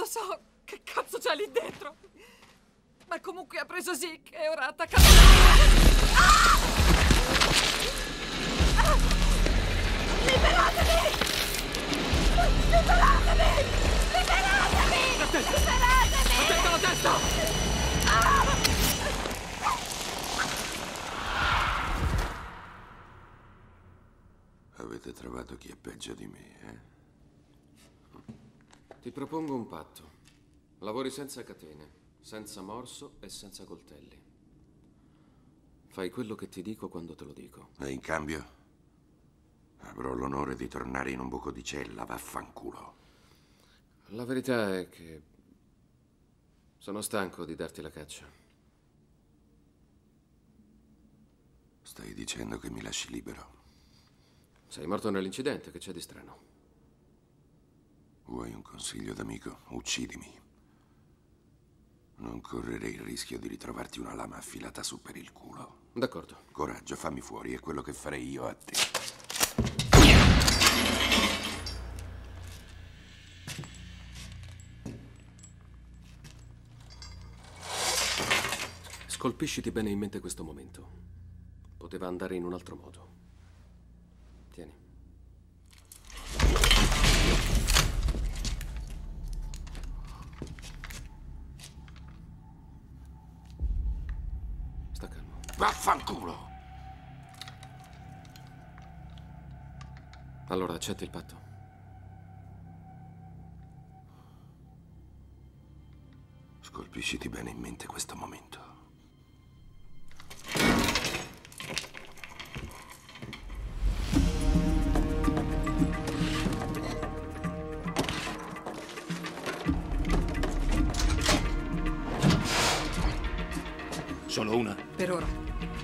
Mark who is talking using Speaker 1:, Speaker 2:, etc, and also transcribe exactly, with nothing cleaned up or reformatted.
Speaker 1: so che cazzo c'è lì dentro. Ma comunque ha preso Zeke e ora ha attaccato... Ah! Ah! Liberatemi! Liberatemi! Liberatemi!
Speaker 2: Attento!
Speaker 1: Liberatemi!
Speaker 2: Attento alla testa!
Speaker 1: Ah!
Speaker 3: Avete trovato chi è peggio di me, eh?
Speaker 2: Ti propongo un patto. Lavori senza catene, senza morso e senza coltelli. Fai quello che ti dico quando te lo dico.
Speaker 3: E in cambio avrò l'onore di tornare in un buco di cella, vaffanculo.
Speaker 2: La verità è che sono stanco di darti la caccia.
Speaker 3: Stai dicendo che mi lasci libero?
Speaker 2: Sei morto nell'incidente, che c'è di strano?
Speaker 3: Vuoi un consiglio d'amico? Uccidimi. Non correre il rischio di ritrovarti una lama affilata su per il culo.
Speaker 2: D'accordo.
Speaker 3: Coraggio, fammi fuori, è quello che farei io a te.
Speaker 2: Scolpisciti bene in mente questo momento. Poteva andare in un altro modo. Tieni. Sta calmo.
Speaker 3: Vaffanculo!
Speaker 2: Allora, accetti il patto?
Speaker 3: Scolpisciti bene in mente questo momento.
Speaker 4: Solo una?
Speaker 1: Per ora.